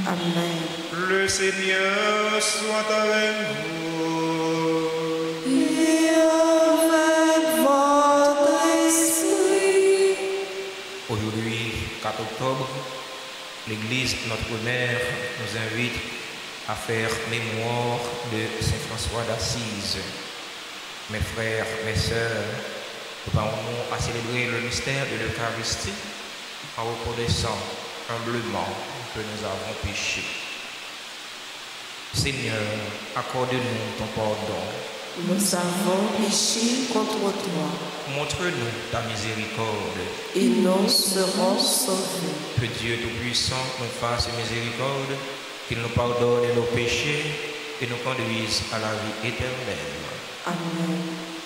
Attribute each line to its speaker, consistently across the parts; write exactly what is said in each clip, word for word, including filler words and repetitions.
Speaker 1: Amen.
Speaker 2: Le Seigneur soit avec vous.
Speaker 1: Et avec votre esprit.
Speaker 3: Aujourd'hui, quatre octobre, l'Église, notre mère, nous invite à faire mémoire de Saint François d'Assise. Mes frères, mes sœurs, nous parlons à célébrer le mystère de l'Eucharistie en reconnaissant humblement que nous avons péché. Seigneur, accorde-nous ton pardon.
Speaker 1: Nous avons péché contre toi.
Speaker 3: Montre-nous ta miséricorde.
Speaker 1: Et nous serons sauvés.
Speaker 3: Que Dieu Tout-Puissant nous fasse miséricorde, qu'il nous pardonne nos péchés et nous conduise à la vie éternelle.
Speaker 1: Amen.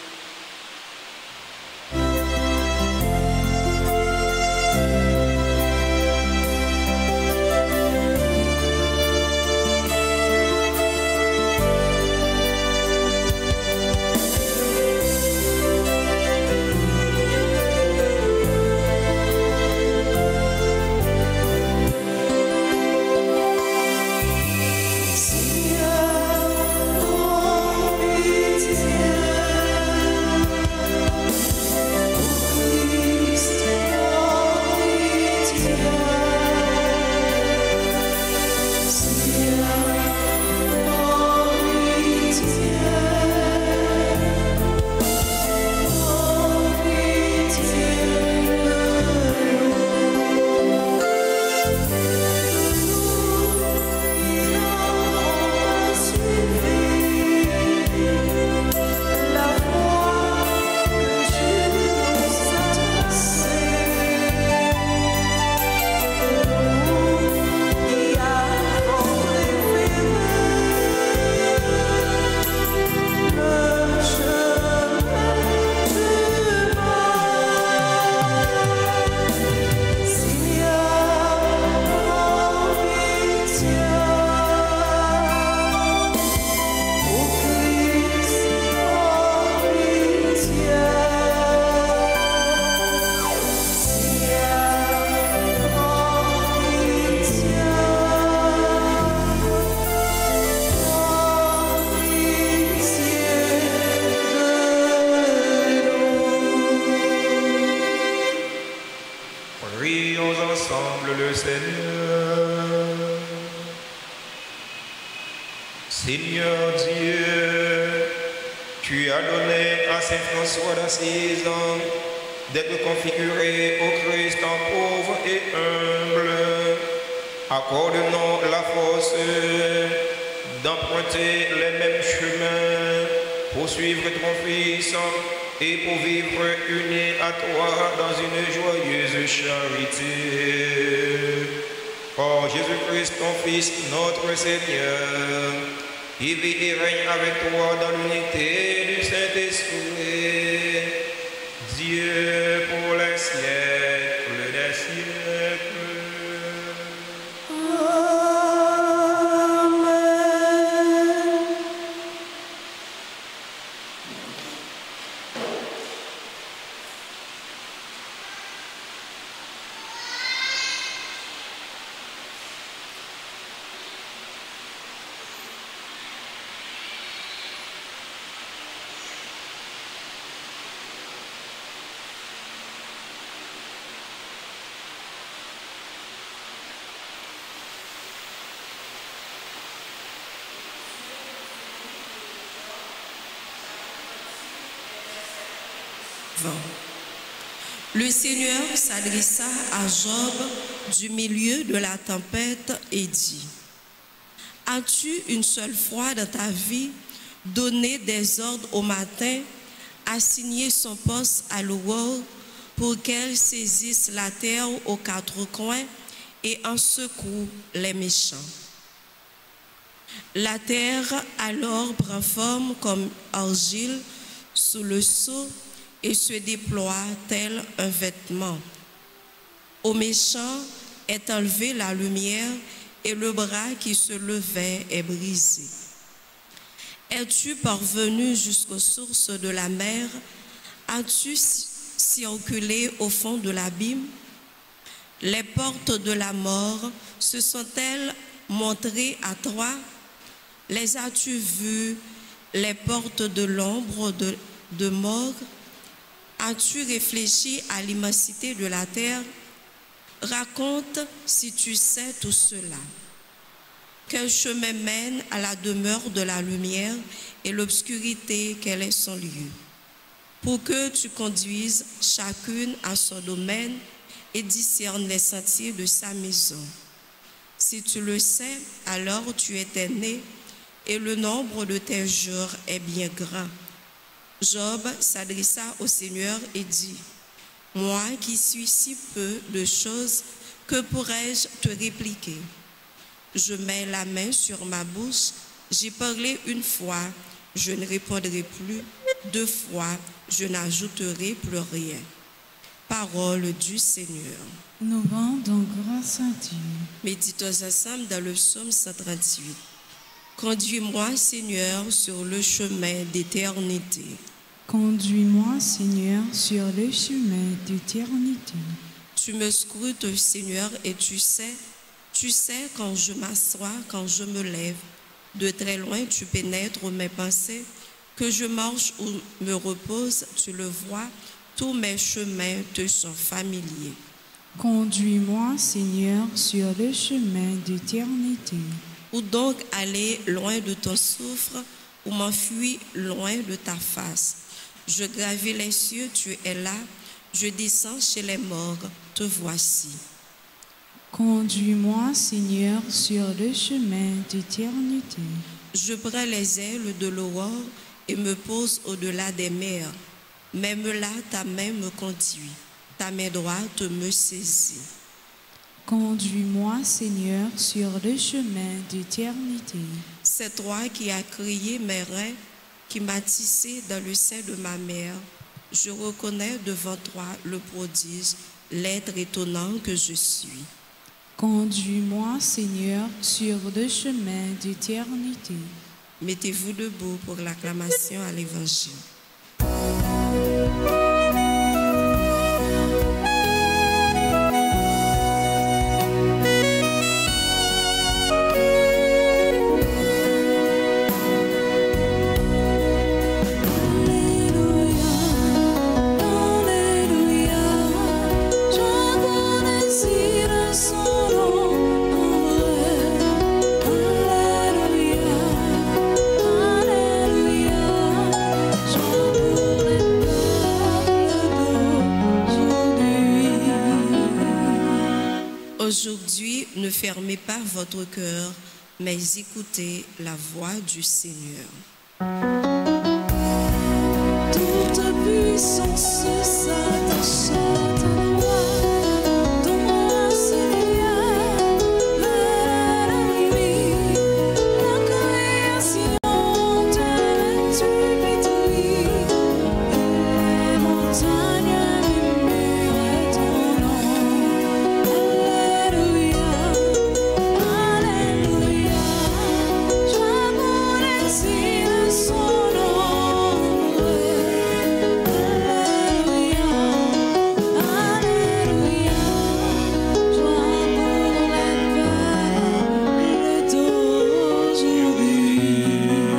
Speaker 2: Seigneur Dieu, tu as donné à Saint François d'Assise d'être configuré au Christ en pauvre et humble. Accorde-nous la force d'emprunter les mêmes chemins pour suivre ton Fils et pour vivre unis à toi dans une joyeuse charité. Par Jésus-Christ, ton Fils, notre Seigneur, qui vit et règne avec toi dans l'unité du Saint-Esprit, Dieu pour les siècles des siècles.
Speaker 4: Le Seigneur s'adressa à Job du milieu de la tempête et dit: As-tu une seule fois dans ta vie donné des ordres au matin, assigné son poste à l'aurore pour qu'elle saisisse la terre aux quatre coins et en secoue les méchants? La terre alors prend forme comme argile sous le sceau et se déploie tel un vêtement. Aux méchants est enlevée la lumière et le bras qui se levait est brisé. Es-tu parvenu jusqu'aux sources de la mer? As-tu circulé au fond de l'abîme? Les portes de la mort se sont-elles montrées à toi? Les as-tu vues, les portes de l'ombre de, de mort? As-tu réfléchi à l'immensité de la terre? Raconte si tu sais tout cela. Quel chemin mène à la demeure de la lumière et l'obscurité, quel est son lieu? Pour que tu conduises chacune à son domaine et discernes les sentiers de sa maison. Si tu le sais, alors tu étais né et le nombre de tes jours est bien grand. Job s'adressa au Seigneur et dit, « Moi qui suis si peu de choses, que pourrais-je te répliquer? Je mets la main sur ma bouche, j'ai parlé une fois, je ne répondrai plus, deux fois, je n'ajouterai plus rien. » Parole du Seigneur.
Speaker 5: Nous rendons grâce à Dieu.
Speaker 4: Méditons ensemble dans le psaume cent trente-huit. Conduis-moi, Seigneur, sur le chemin d'éternité.
Speaker 5: Conduis-moi, Seigneur, sur le chemin d'éternité.
Speaker 4: Tu me scrutes, Seigneur, et tu sais, tu sais quand je m'assois, quand je me lève. De très loin, tu pénètres mes pensées. Que je marche ou me repose, tu le vois. Tous mes chemins te sont familiers.
Speaker 5: Conduis-moi, Seigneur, sur le chemin d'éternité.
Speaker 4: Où donc aller loin de ton souffle, ou m'enfuir loin de ta face? Je gravis les cieux, tu es là. Je descends chez les morts, te voici.
Speaker 5: Conduis-moi, Seigneur, sur le chemin d'éternité.
Speaker 4: Je prends les ailes de l'aurore et me pose au-delà des mers. Même là, ta main me conduit, ta main droite me saisit.
Speaker 5: Conduis-moi, Seigneur, sur le chemin d'éternité.
Speaker 4: C'est toi qui as créé mes reins, qui m'as tissé dans le sein de ma mère. Je reconnais devant toi le prodige, l'être étonnant que je suis.
Speaker 5: Conduis-moi, Seigneur, sur le chemin d'éternité.
Speaker 4: Mettez-vous debout pour l'acclamation à l'Évangile. Aujourd'hui, ne fermez pas votre cœur, mais écoutez la voix du Seigneur.
Speaker 6: Toute puissance s'attache à ta loi, ton moi, Seigneur, la nuit, la création te stupidifie, les montagnes murmurent ton nom. Alléluia, Alléluia, joie pour l'exil son nom. Alléluia, Alléluia, joie pour les peuples d'aujourd'hui.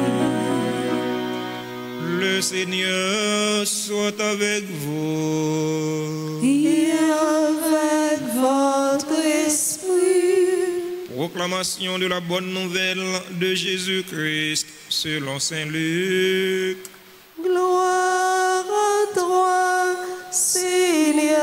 Speaker 2: Le Seigneur soit avec vous.
Speaker 6: Et avec votre esprit.
Speaker 2: Proclamation de la bonne nouvelle de Jésus-Christ selon saint Luc.
Speaker 6: Gloire à toi, Seigneur.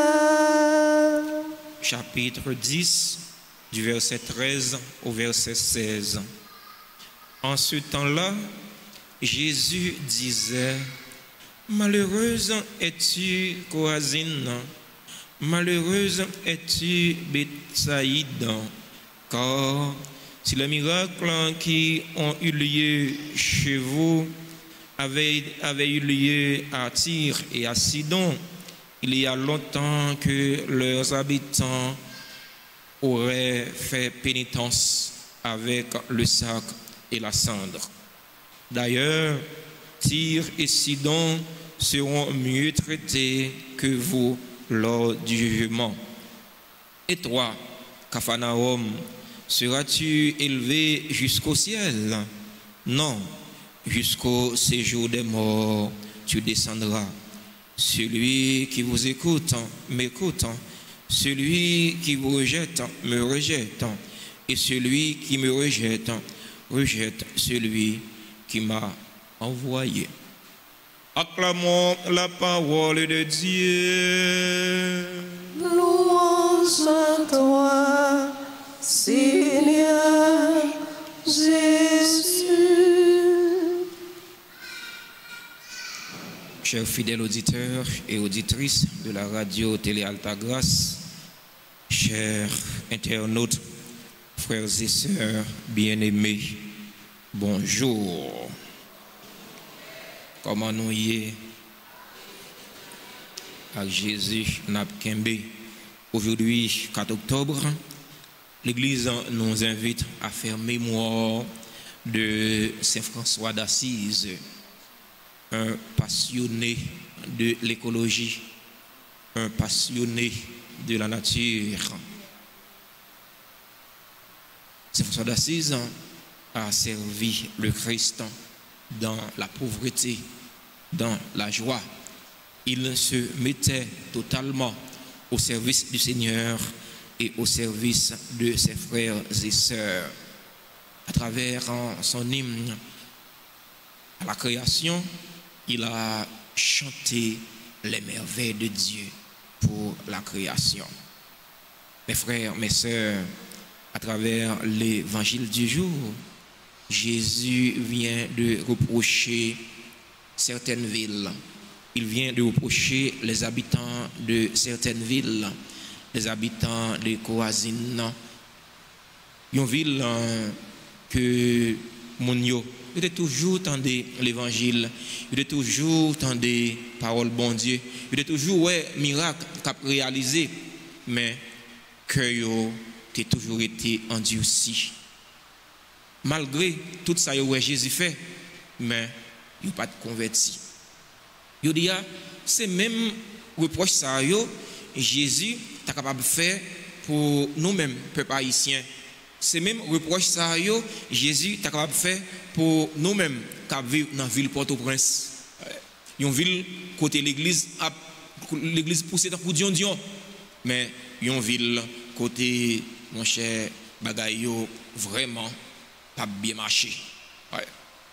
Speaker 2: Chapitre dix, du verset treize au verset seize. En ce temps-là, Jésus disait, « Malheureuse es-tu, Chorazine, malheureuse es-tu, Bethsaïde, car si les miracles qui ont eu lieu chez vous avaient, avaient eu lieu à Tyr et à Sidon, il y a longtemps que leurs habitants auraient fait pénitence avec le sac et la cendre. D'ailleurs, Tyr et Sidon seront mieux traités que vous lors du jugement. Et toi, Capharnaüm,
Speaker 3: Seras-tu élevé jusqu'au ciel? Non, jusqu'au séjour des morts, tu descendras. Celui qui vous écoute, m'écoute. Celui qui vous rejette, me rejette. Et celui qui me rejette, rejette celui qui m'a envoyé.
Speaker 2: Acclamons la parole de Dieu.
Speaker 6: Louange à toi, Seigneur Jésus.
Speaker 3: Chers fidèles auditeurs et auditrices de la radio Télé Altagrace, chers internautes, frères et sœurs bien-aimés, bonjour. Comment nous y est avec Jésus Napkembe? Aujourd'hui, quatre octobre, l'Église nous invite à faire mémoire de Saint François d'Assise, un passionné de l'écologie, un passionné de la nature. Saint François d'Assise a servi le Christ dans la pauvreté, dans la joie. Il se mettait totalement au service du Seigneur et au service de ses frères et sœurs. À travers son hymne à la création, il a chanté les merveilles de Dieu pour la création. Mes frères, mes sœurs, à travers l'évangile du jour, Jésus vient de reprocher certaines villes. Il vient de reprocher les habitants de certaines villes, les habitants de Chorazine. Une ville que mon yo il est toujours tendé l'évangile, il est toujours tendé parole bon Dieu, il est toujours ouais miracle qu'a réalisé, mais que yo t'es toujours été endurci. Malgré tout ça que Jésus fait, mais il n'a pas de converti. Il dit, c'est même reproche ça yo Jésus est capable de faire pour nous-mêmes, peuple haïtien. C'est même reproche ça yo Jésus est capable de faire pour nous-mêmes qui vivons dans la ville Port-au-Prince. Une ville côté l'église, l'église poussée dans le dion dion, mais une ville côté mon cher bagaille vraiment pas bien marché. Ouais.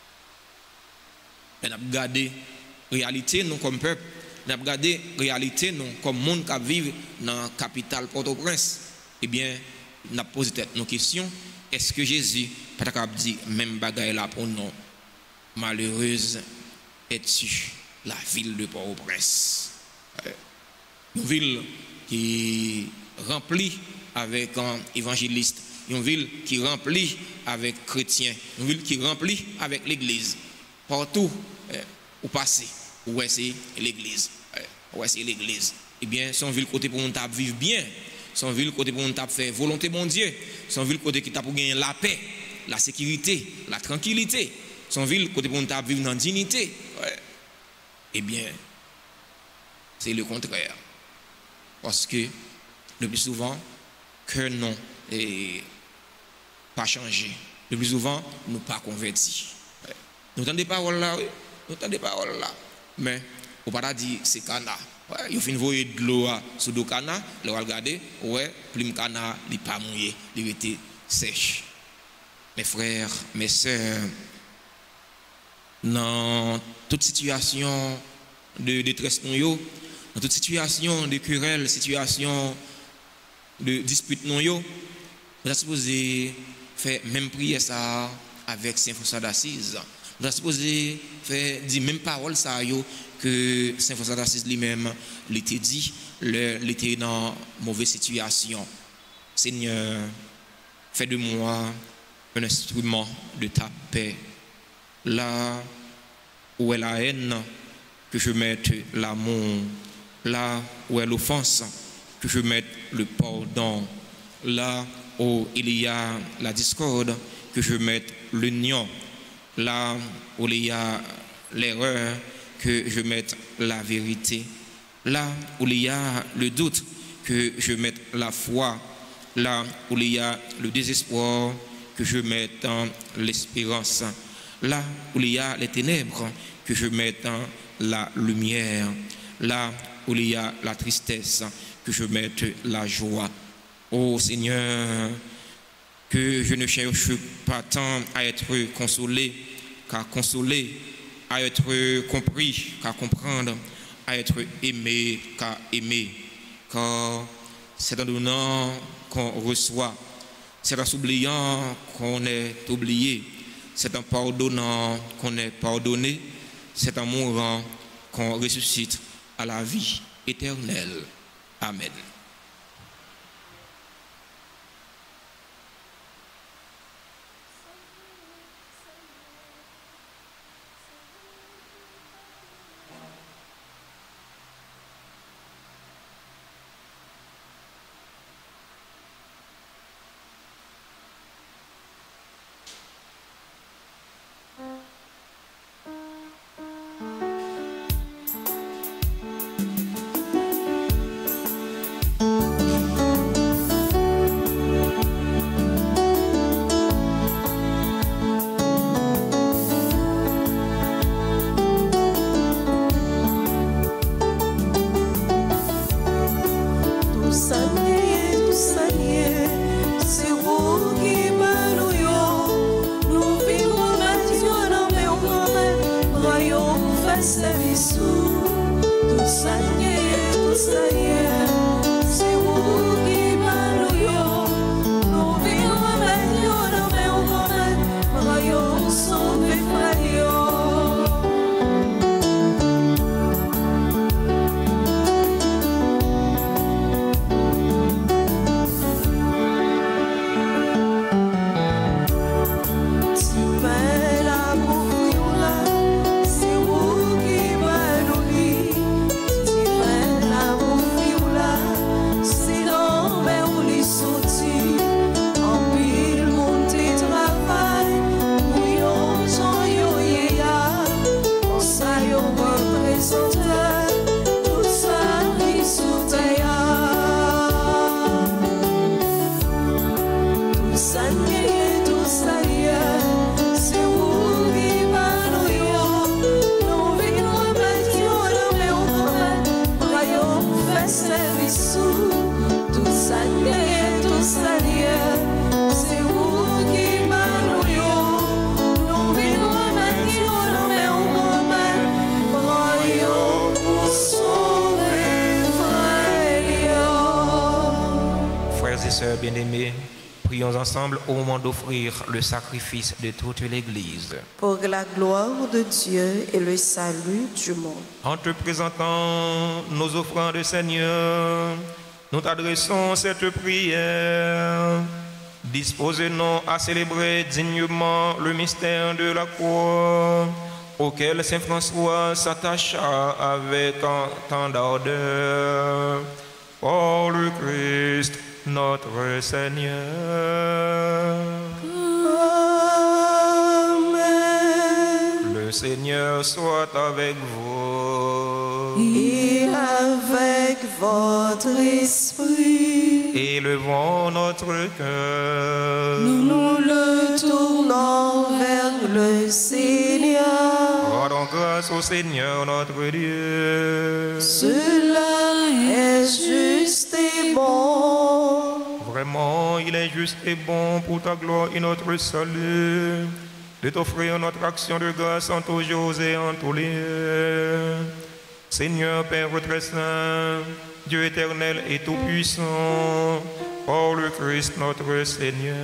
Speaker 3: On a regardé réalité nous comme peuple, on a regardé réalité nous comme monde qui vit dans la capitale Port-au-Prince. Eh bien, on a posé nos questions. Est-ce que Jésus pas capable dire même bagaille là pour nous? Malheureuse es-tu la ville de Port-au-Prince? Ouais. Une ville qui remplie avec un évangéliste, une ville qui remplie avec chrétiens, une ville qui remplie avec l'église. Partout eh, où passer, où c'est l'église. Eh, où c'est l'église. Eh bien, son ville côté pour nous vivre bien, son ville côté pour nous faire volonté mon Dieu, son ville côté qui t'a pour gagner la paix, la sécurité, la tranquillité, son ville côté pour nous vivre dans dignité. Ouais. Eh bien, c'est le contraire. Parce que le plus souvent, que non et pas changé. Le plus souvent, nous pas convertis. Ouais. Nous entendons des paroles là, oui. Nous entendons des paroles là. Mais, on ne peut pas dire c'est cana. Ouais, il faut envoyer de l'eau sur le cana, le regarder, ouais, plume cana, il n'est pas mouillé, il était sèche. Mes frères, mes sœurs, dans toute situation de détresse, dans toute situation de querelle, situation de dispute, nous sommes supposés faire même prière ça avec Saint François d'Assise. Nous sommes supposés faire dire même parole ça yo que Saint François d'Assise lui-même l'était dit, l'était dans une mauvaise situation. Seigneur, fais de moi un instrument de ta paix. Là où est la haine, que je mette l'amour. Là où est l'offense, que je mette le pardon. Là où il y a la discorde, que je mette l'union. Là où il y a l'erreur, que je mette la vérité. Là où il y a le doute, que je mette la foi. Là où il y a le désespoir, que je mette en l'espérance. Là où il y a les ténèbres, que je mette en la lumière. Là où il y a la tristesse, que je mette la joie. Ô Seigneur, que je ne cherche pas tant à être consolé qu'à consoler, à être compris qu'à comprendre, à être aimé qu'à aimer. Car c'est en donnant qu'on reçoit, c'est en s'oubliant qu'on est oublié, c'est en pardonnant qu'on est pardonné, c'est en mourant qu'on ressuscite à la vie éternelle. Amen. Bien-aimés, prions ensemble au moment d'offrir le sacrifice de toute l'Église.
Speaker 1: Pour la gloire de Dieu et le salut du monde.
Speaker 3: En te présentant nos offrandes, Seigneur, nous t'adressons cette prière. Dispose-nous à célébrer dignement le mystère de la croix, auquel Saint François s'attacha avec tant d'ardeur. Par le Christ, notre Seigneur.
Speaker 1: Amen.
Speaker 3: Le Seigneur soit avec vous.
Speaker 1: Et avec votre esprit.
Speaker 3: Élevons notre cœur.
Speaker 1: Nous nous le tournons vers le Seigneur.
Speaker 3: Rendons grâce au Seigneur notre Dieu.
Speaker 1: Cela est juste et bon.
Speaker 3: Vraiment, il est juste et bon pour ta gloire et notre salut de t'offrir notre action de grâce en tous jours et en tous lieux. Seigneur Père très saint, Dieu éternel et tout-puissant, par le Christ notre Seigneur,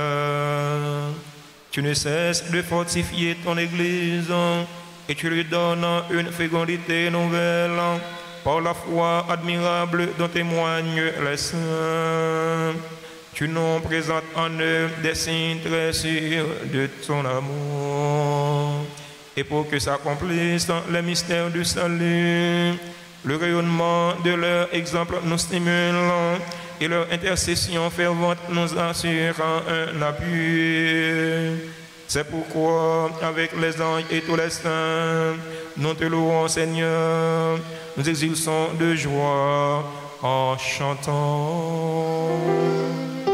Speaker 3: tu ne cesses de fortifier ton Église et tu lui donnes une fécondité nouvelle par la foi admirable dont témoignent les saints. Tu nous présentes en eux des signes très sûrs de ton amour. Et pour que s'accomplissent les mystères du salut, le rayonnement de leur exemple nous stimule et leur intercession fervente nous assure un appui. C'est pourquoi, avec les anges et tous les saints, nous te louons, Seigneur, nous exultons de joie en chantant.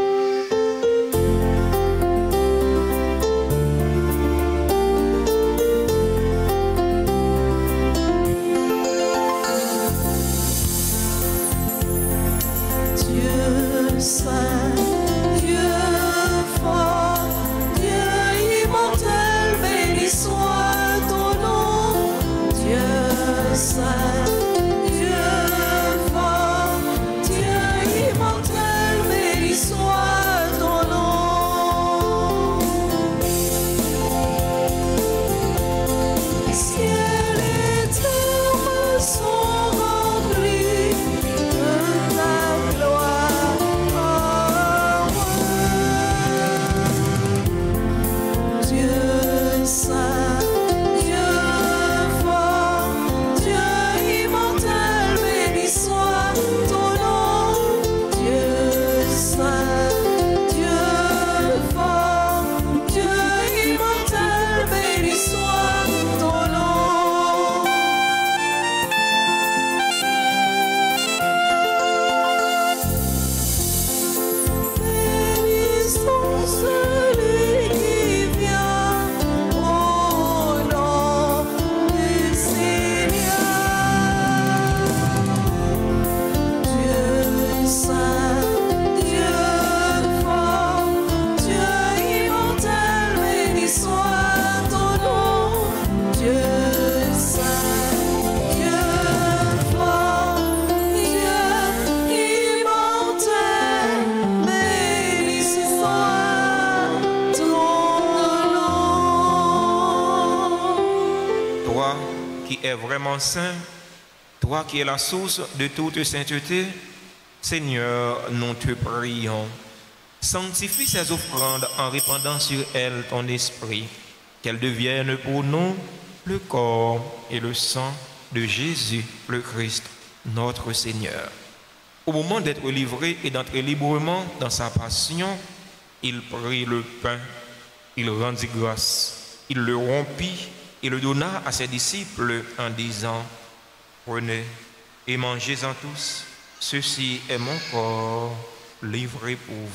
Speaker 3: qui es vraiment saint, toi qui es la source de toute sainteté, Seigneur, nous te prions. Sanctifie ces offrandes en répandant sur elles ton esprit, qu'elles deviennent pour nous le corps et le sang de Jésus, le Christ, notre Seigneur. Au moment d'être livré et d'entrer librement dans sa passion, il prit le pain, il rendit grâce, il le rompit et le donna à ses disciples en disant, « Prenez et mangez-en tous, ceci est mon corps livré pour vous. »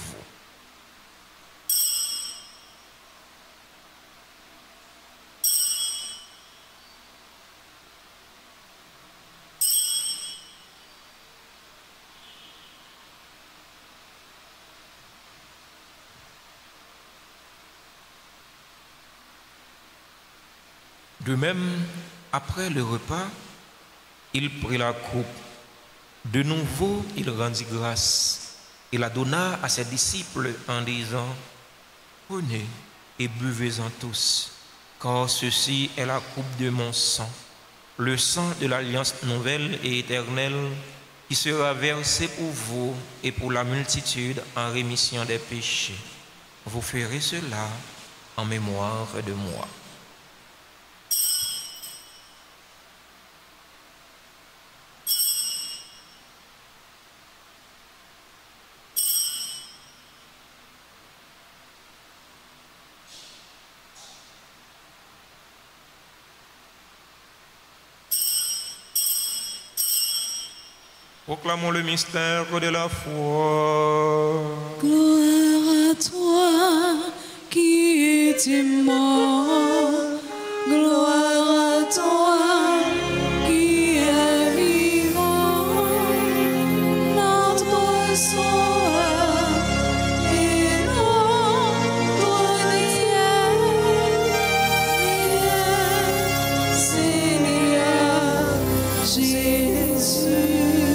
Speaker 3: De même, après le repas, il prit la coupe. De nouveau, il rendit grâce et la donna à ses disciples en disant, « Prenez et buvez-en tous, car ceci est la coupe de mon sang, le sang de l'alliance nouvelle et éternelle qui sera versé pour vous et pour la multitude en rémission des péchés. Vous ferez cela en mémoire de moi. » Proclamons le mystère de la foi.
Speaker 6: Gloire à toi qui es mort. Gloire à toi qui es vivant. Notre Sauveur et notre Dieu. Seigneur Jésus.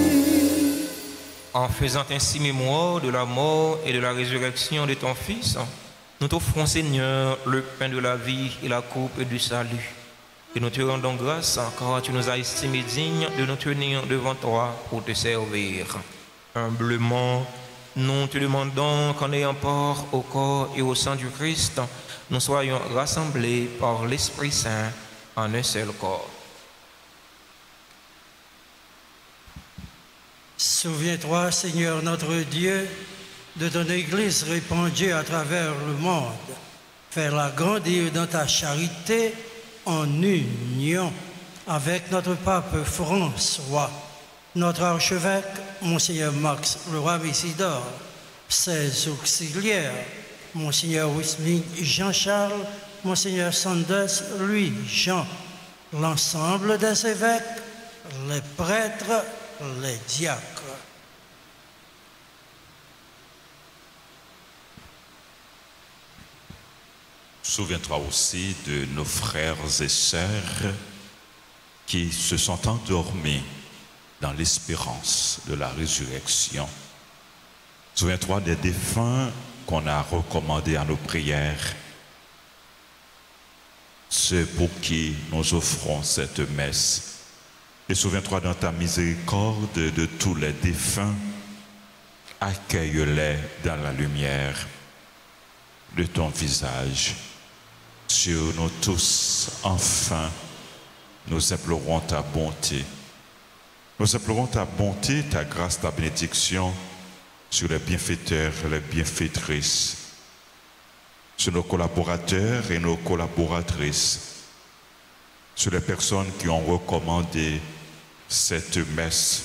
Speaker 3: En faisant ainsi mémoire de la mort et de la résurrection de ton Fils, nous t'offrons, Seigneur, le pain de la vie et la coupe du salut. Et nous te rendons grâce car tu nous as estimés dignes de nous tenir devant toi pour te servir. Humblement, nous te demandons qu'en ayant part au corps et au sang du Christ, nous soyons rassemblés par l'Esprit Saint en un seul corps.
Speaker 7: Souviens-toi, Seigneur notre Dieu, de ton Église répandue à travers le monde. Fais-la grandir dans ta charité en union avec notre pape François, notre archevêque, Monseigneur Max le roi Messidor, ses auxiliaires, Monseigneur Wisming Jean-Charles, Monseigneur Sanders Louis Jean, l'ensemble des évêques, les prêtres, les diacres.
Speaker 8: Souviens-toi aussi de nos frères et sœurs qui se sont endormis dans l'espérance de la résurrection. Souviens-toi des défunts qu'on a recommandés à nos prières, ceux pour qui nous offrons cette messe. Et souviens-toi dans ta miséricorde de tous les défunts, accueille-les dans la lumière de ton visage. Sur nous tous, enfin, nous implorons ta bonté. Nous implorons ta bonté, ta grâce, ta bénédiction sur les bienfaiteurs et les bienfaitrices, sur nos collaborateurs et nos collaboratrices, sur les personnes qui ont recommandé cette messe,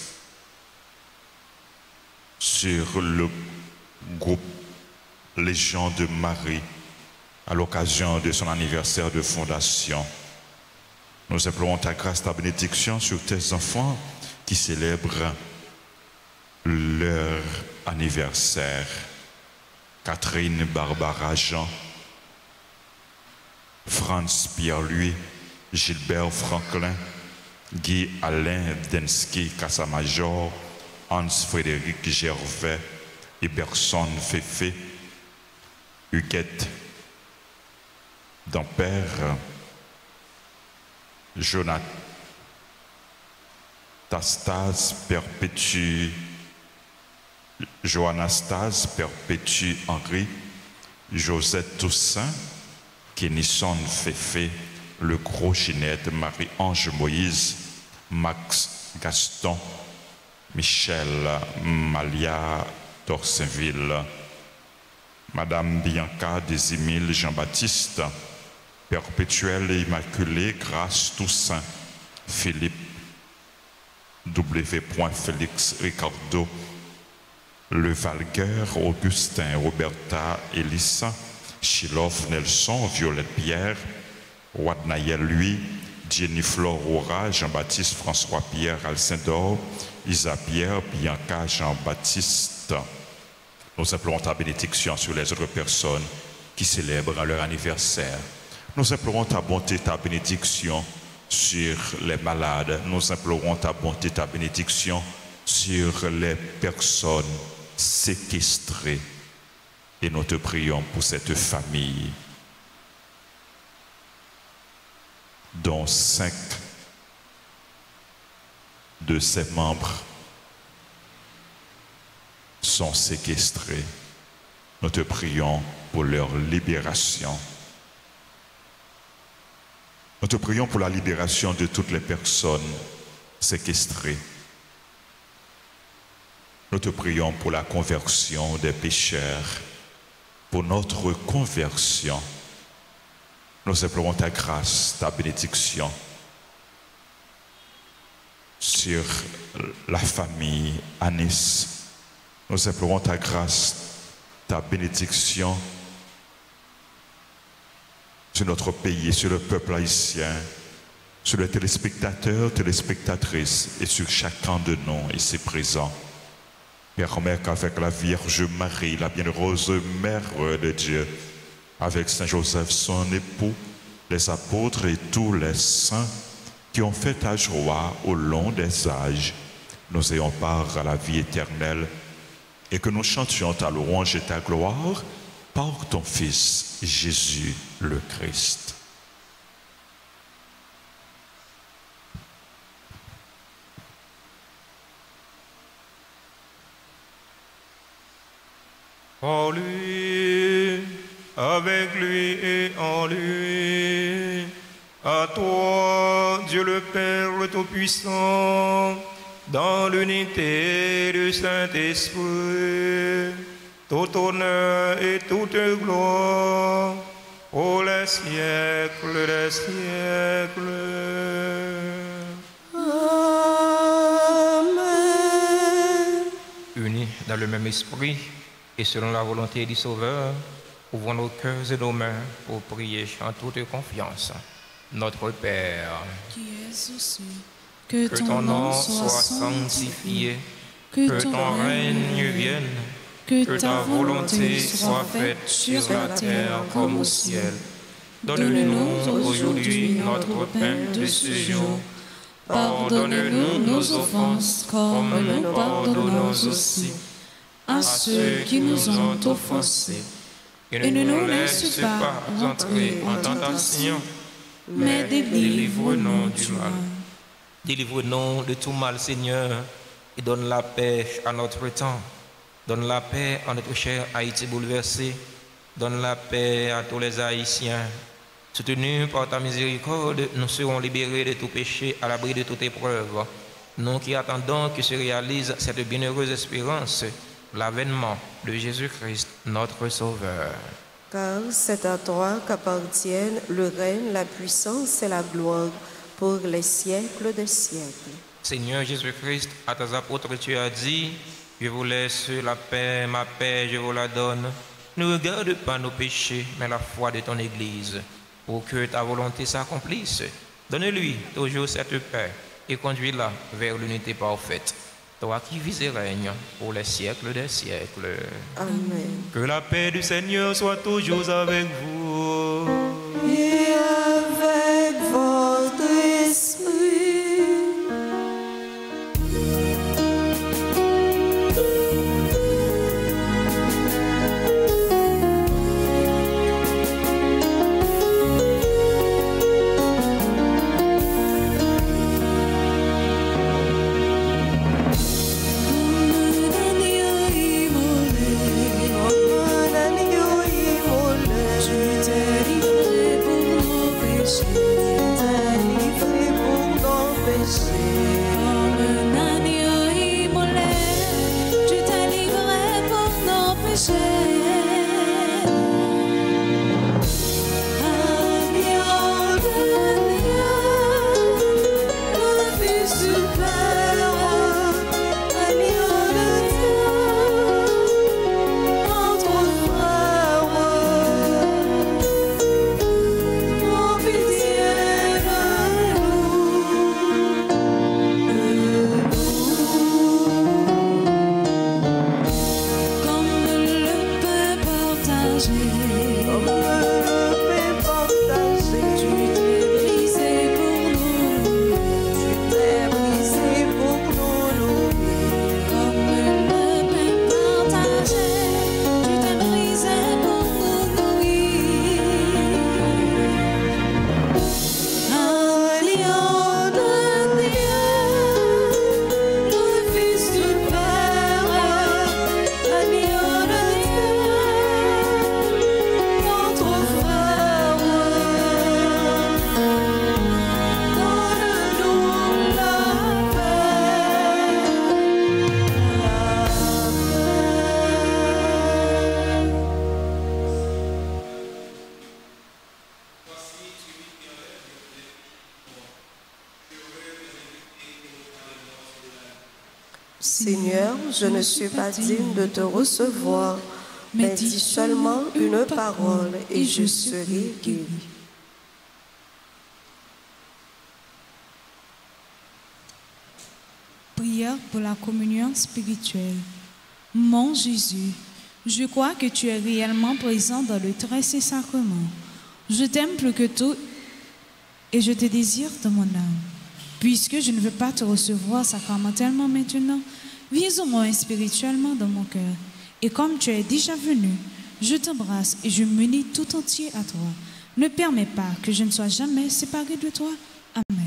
Speaker 8: sur le groupe Légion de Marie à l'occasion de son anniversaire de fondation. Nous implorons ta grâce, ta bénédiction sur tes enfants qui célèbrent leur anniversaire. Catherine Barbara Jean, Franz Pierre-Louis, Gilbert Franklin, Guy Alain Densky Cassamajor, Hans Frédéric Gervais, Eberson Féfé, Huguette Dampère, Jonathan Tastase perpétue Joannastase perpétue Henri, Josette Toussaint, Kenison Féfé, Le Gros Ginette, Marie-Ange Moïse, Max Gaston, Michel Malia Torsainville, Madame Bianca Désimile Jean-Baptiste, Perpétuelle et Immaculée Grâce Toussaint, Philippe W. Félix Ricardo, Le Valgueur Augustin, Roberta Elissa, Chilov Nelson, Violette Pierre, Wadnaël lui, Jennifer Aura, Jean-Baptiste François Pierre Alcindor, Isa Pierre, Bianca Jean-Baptiste. Nous implorons ta bénédiction sur les autres personnes qui célèbrent leur anniversaire. Nous implorons ta bonté, ta bénédiction sur les malades. Nous implorons ta bonté, ta bénédiction sur les personnes séquestrées. Et nous te prions pour cette famille dont cinq de ses membres sont séquestrés. Nous te prions pour leur libération. Nous te prions pour la libération de toutes les personnes séquestrées. Nous te prions pour la conversion des pécheurs, pour notre conversion. Nous implorons ta grâce, ta bénédiction sur la famille Anis. Nous implorons ta grâce, ta bénédiction sur notre pays, sur le peuple haïtien, sur les téléspectateurs, téléspectatrices et sur chacun de nous ici présents. Permets qu'avec la Vierge Marie, la bienheureuse Mère de Dieu, avec Saint Joseph, son époux, les apôtres et tous les saints qui ont fait ta joie au long des âges, nous ayons part à la vie éternelle et que nous chantions ta louange et ta gloire par ton Fils Jésus le Christ.
Speaker 2: En lui, avec lui et en lui, à toi, Dieu le Père le Tout-Puissant, dans l'unité du Saint-Esprit, tout honneur et toute gloire, pour les siècles des siècles.
Speaker 3: Amen. Unis dans le même esprit et selon la volonté du Sauveur, ouvrons nos cœurs et nos mains pour prier en toute confiance. Notre Père,
Speaker 5: qui es aux cieux, que,
Speaker 3: que ton nom soit sanctifié, que ton règne vienne, que ta volonté soit faite sur la terre comme au ciel. Donne-nous aujourd'hui notre pain de ce jour. Pardonne-nous nos offenses comme nous pardonnons aussi à ceux qui nous ont offensés. Et ne nous laisse pas entrer en tentation, mais délivre-nous du mal. Délivre-nous de tout mal, Seigneur, et donne la paix à notre temps. Donne la paix à notre cher Haïti bouleversé. Donne la paix à tous les Haïtiens. Soutenus par ta miséricorde, nous serons libérés de tout péché, à l'abri de toute épreuve. Nous qui attendons que se réalise cette bienheureuse espérance, l'avènement de Jésus-Christ, notre Sauveur.
Speaker 1: Car c'est à toi qu'appartiennent le règne, la puissance et la gloire pour les siècles des siècles.
Speaker 3: Seigneur Jésus-Christ, à tes apôtres tu as dit, je vous laisse la paix, ma paix je vous la donne. Ne regarde pas nos péchés, mais la foi de ton Église, pour que ta volonté s'accomplisse. Donne-lui toujours cette paix et conduis-la vers l'unité parfaite. Toi qui vis et règnes pour les siècles des siècles.
Speaker 1: Amen.
Speaker 2: Que la paix du Seigneur soit toujours avec vous.
Speaker 6: Et avec votre esprit.
Speaker 1: Seigneur, je ne suis pas digne de te recevoir, mais dis seulement une parole et je serai guéri.
Speaker 5: Prière pour la communion spirituelle. Mon Jésus, je crois que tu es réellement présent dans le très saint sacrement. Je t'aime plus que tout et je te désire dans mon âme. Puisque je ne veux pas te recevoir sacramentellement maintenant, viens au moins spirituellement dans mon cœur. Et comme tu es déjà venu, je t'embrasse et je m'unis tout entier à toi. Ne permets pas que je ne sois jamais séparé de toi. Amen.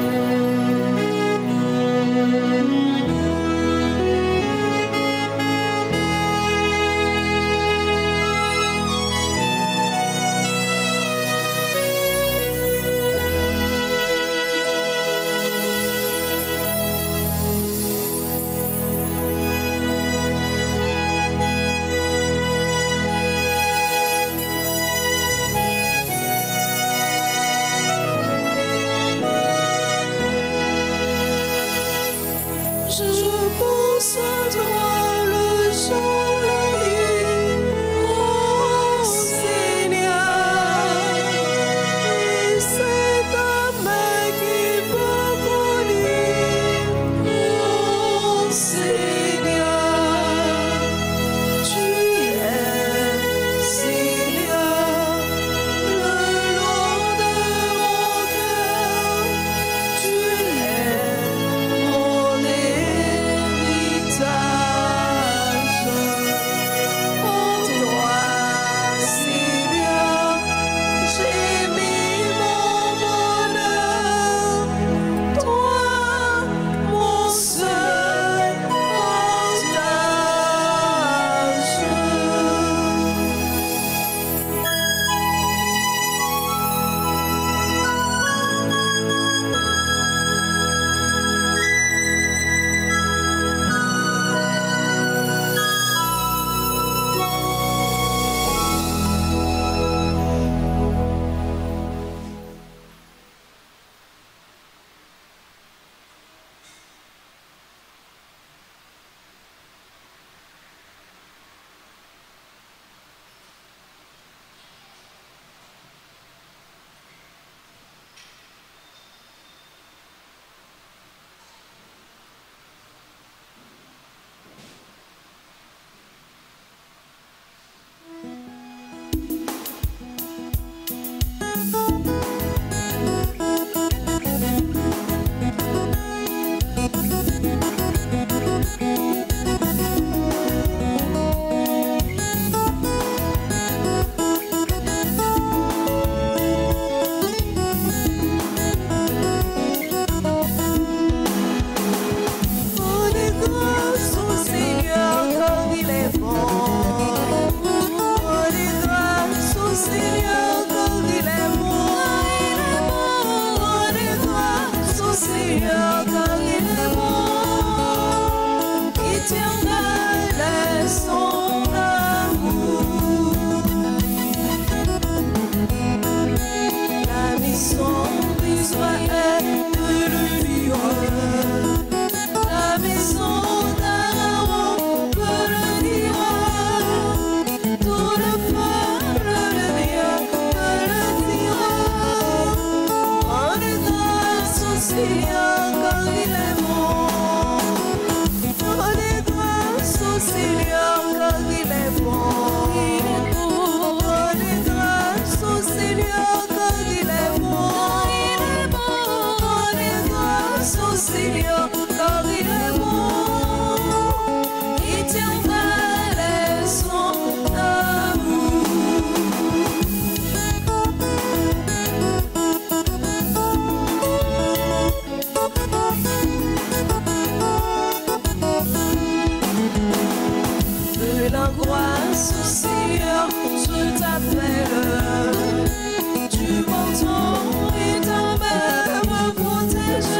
Speaker 6: Thank you. éternel est son amour. La maison d'Israël peut le vivre, la maison d'Aaron peut le dire, tout le peuple de Dieu peut le dire. Rendez grâce au Seigneur car il est bon. Rendez grâce au Seigneur car il est bon. Rendez grâce au Seigneur car il est bon. Rendez grâce au Seigneur car il est bon. Éternel est son amour. De l'angoisse au Seigneur, je t'appelle. Tu m'entends et ta main me protège.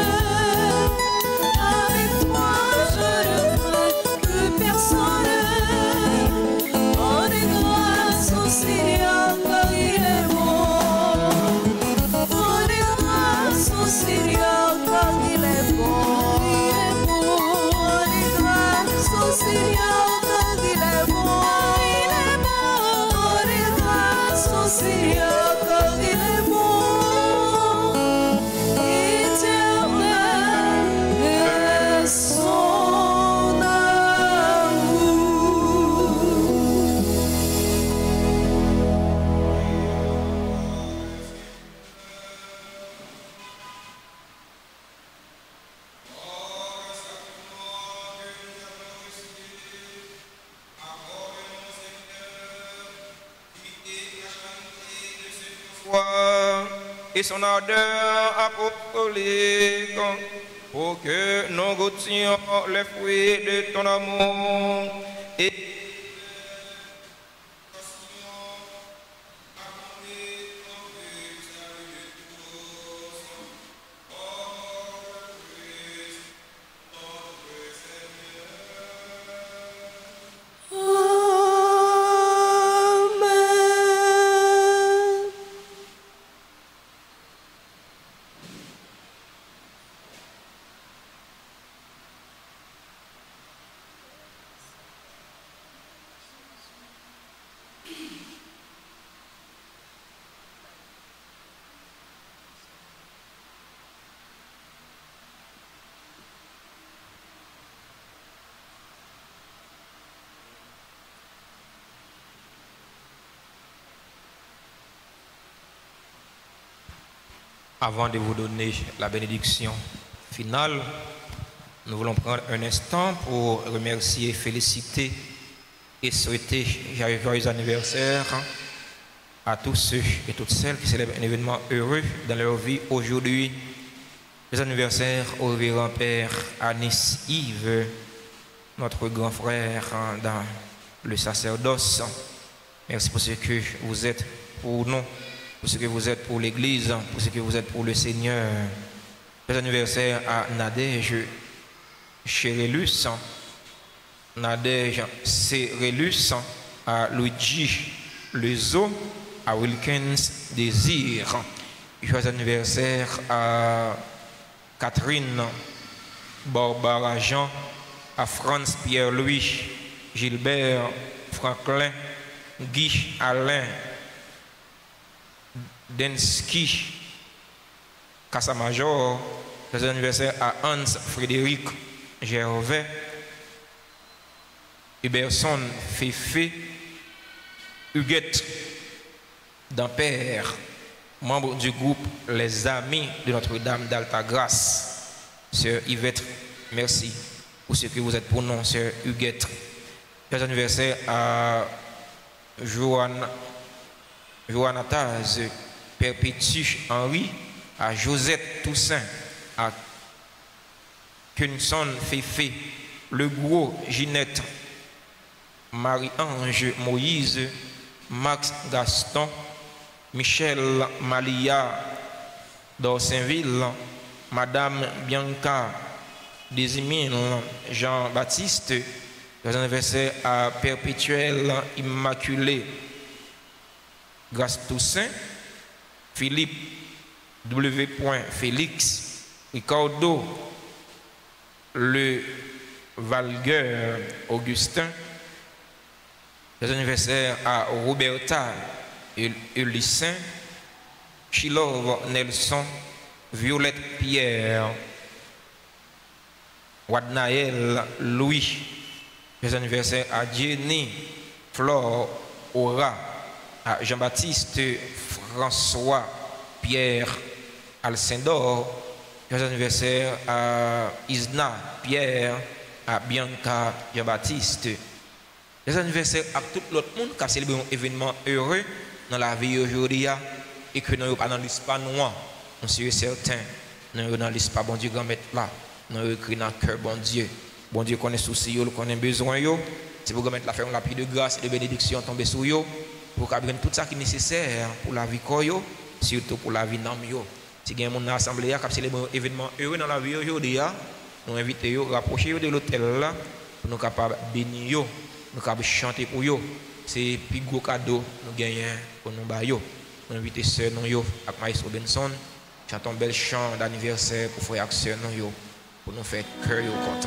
Speaker 6: Avec toi, je ne crains que personne. Rendez grâce au Seigneur car il est bon. Rendez grâce au Seigneur car il est bon. Rendez grâce au Seigneur car il est bon. Rendez grâce au Seigneur car il est bon. Éternel est son amour.
Speaker 2: Et son ardeur apostolique pour que nous goûtions les fruits de ton amour et
Speaker 3: Avant de vous donner la bénédiction finale, nous voulons prendre un instant pour remercier, féliciter et souhaiter joyeux anniversaire à tous ceux et toutes celles qui célèbrent un événement heureux dans leur vie aujourd'hui. Les anniversaires au révérend Père Anis Yves, notre grand frère dans le sacerdoce. Merci pour ce que vous êtes pour nous, pour ce que vous êtes pour l'Église, pour ce que vous êtes pour le Seigneur. Les anniversaires à Nadège Chérélus, Nadège Cérélus, à Luigi Lezo, à Wilkins Désir. Joyeux anniversaire à Catherine Barbara Jean, à Franz Pierre-Louis, Gilbert Franklin, Guy Alain, Densky, Cassamajor. Joyeux anniversaire à Hans Frédéric Gervais, Huberson Féfé, Huguette Dampère, membre du groupe Les Amis de Notre-Dame d'Altagrace. Sœur Yvette, merci pour ce que vous êtes pour nous, sœur Huguette. Joyeux anniversaire à Joanne, Joanne Taz, Perpétue Henri, à Josette Toussaint, à Kunson Féfé, Le Gros Ginette, Marie-Ange Moïse, Max Gaston, Michel Malia d'Orsainville, Madame Bianca désigne Jean-Baptiste, joyeux anniversaire à Perpétuel Immaculé Grâce Toussaint, Philippe W. Félix, Ricardo Le Valgueur Augustin, joyeux anniversaire à Roberta Ulyssen, Chilov Nelson, Violette Pierre, Wadnaël Louis, joyeux anniversaire à Jenny Flore Aura, à Jean-Baptiste François Pierre Alcindor, joyeux anniversaire à Isna Pierre, à Bianca Jean-Baptiste. Joyeux anniversaire à tout l'autre monde qui a célébré un événement heureux dans la vie aujourd'hui et que nous n'avons pas dans l'espace noir. On est certain, nous n'avons dans l'espace bon Dieu grand maître là. Nous avons écrit dans le cœur bon Dieu. Bon Dieu connaît souci, nous connaît besoin. C'est pour mettre la faire un lapis de grâce et de bénédiction tomber sur eux pour qu'il tout ça qui est nécessaire pour la vie koyo, surtout pour la vie nam yo. Si il y a une assemblée qui a célébré un événement heureux dans la vie aujourd'hui, nous invitons à rapprocher de l'hôtel là pour nous capables de bénir, nous capables de chanter pour eux. C'est le plus gros cadeau nous gagnons pour nous bailler. Nous invitons sœur nous avec Maïs Robinson, chantons un bel chant d'anniversaire pour frère et sœur nous pour nous faire cœur content.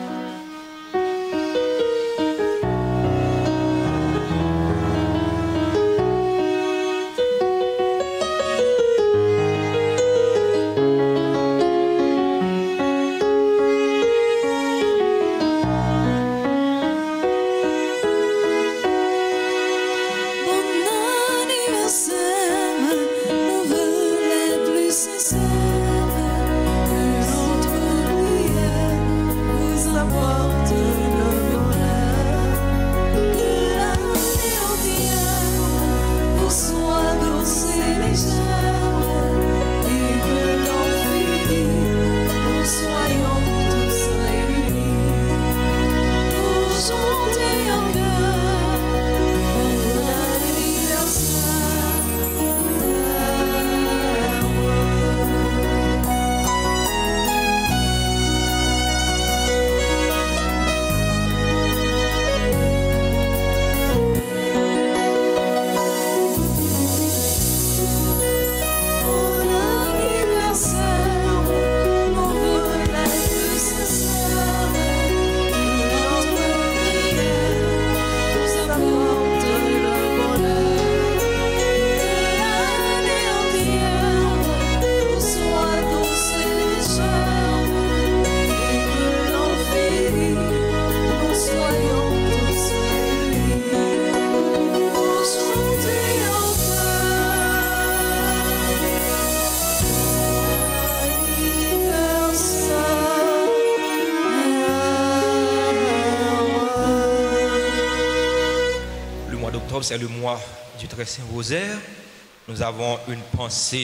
Speaker 3: C'est le mois du Très Saint Rosaire. Nous avons une pensée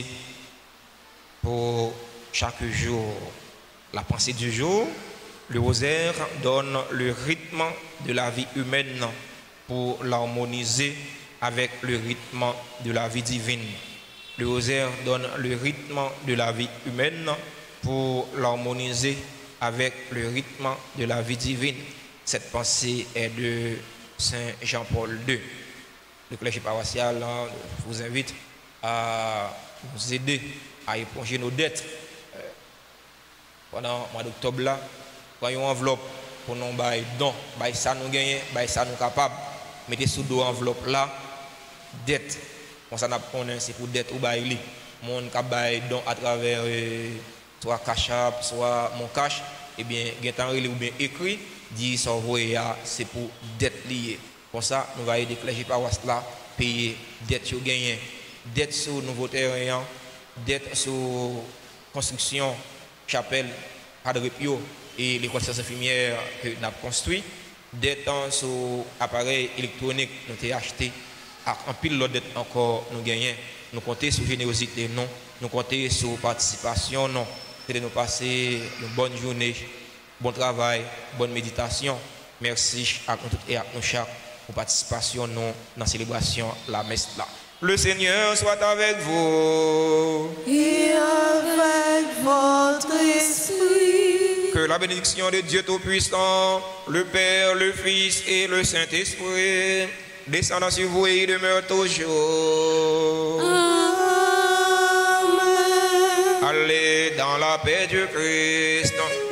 Speaker 3: pour chaque jour. La pensée du jour, le rosaire donne le rythme de la vie humaine pour l'harmoniser avec le rythme de la vie divine. Le rosaire donne le rythme de la vie humaine pour l'harmoniser avec le rythme de la vie divine. Cette pensée est de Saint Jean-Paul deux. Le clergé paroissial vous invite à nous aider à éponger nos dettes. Pendant le mois d'octobre, là, prenons une enveloppe pour nous bailler don, bailler ça nous gagner, bailler ça nous capable. Mettez sous deux enveloppe là, dette. On s'en a c'est pour dette ou bailler. Mon cap bailler don à travers euh, soit Cash App, soit mon cash, eh bien, gain ou bien écrit, dit ça c'est pour dette liée. Pour ça, nous allons aider les clergés paroissiaux là, payer dette sur gagné, dette sur nouveau terrain, dette sur construction, chapelle, Padre Pio et l'école sciences infirmières que nous avons construit, dette sur appareil électronique nous avons acheté, en pile l'autre dette encore nous gagnons. Nous comptons sur générosité, non, nous comptons sur participation, non, de nous passer une bonne journée, bon travail, bonne méditation. Merci à nous tous et à nous chaque pour participation non, dans la célébration la messe là. Le Seigneur soit avec vous.
Speaker 1: Et avec votre esprit.
Speaker 2: Que la bénédiction de Dieu Tout-Puissant, le Père, le Fils et le Saint-Esprit descendant sur vous et demeure toujours.
Speaker 6: Amen.
Speaker 2: Allez dans la paix du Christ.